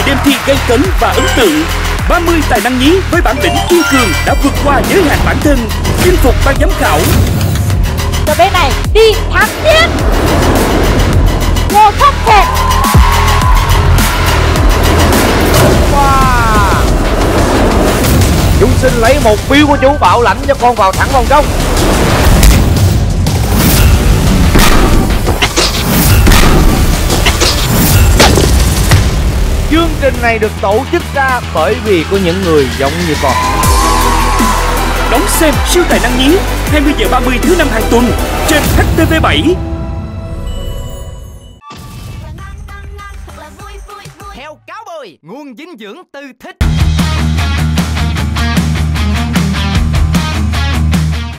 đêm thi gay cấn và ấn tượng. 30 tài năng nhí với bản lĩnh kiên cường đã vượt qua giới hạn bản thân, chinh phục ban giám khảo. Từ bên này đi thắng tiếp. Ngô Khắc Thạch. Wow. Chúng xin lấy một phiếu của chú bảo lãnh cho con vào thẳng vòng trong. Chương trình này được tổ chức ra bởi vì có những người giống như con. Đón xem Siêu Tài Năng Nhí 20 giờ 30 thứ 5 hàng tuần trên HTV7. Heo cáo bồi, nguồn dinh dưỡng từ thịt.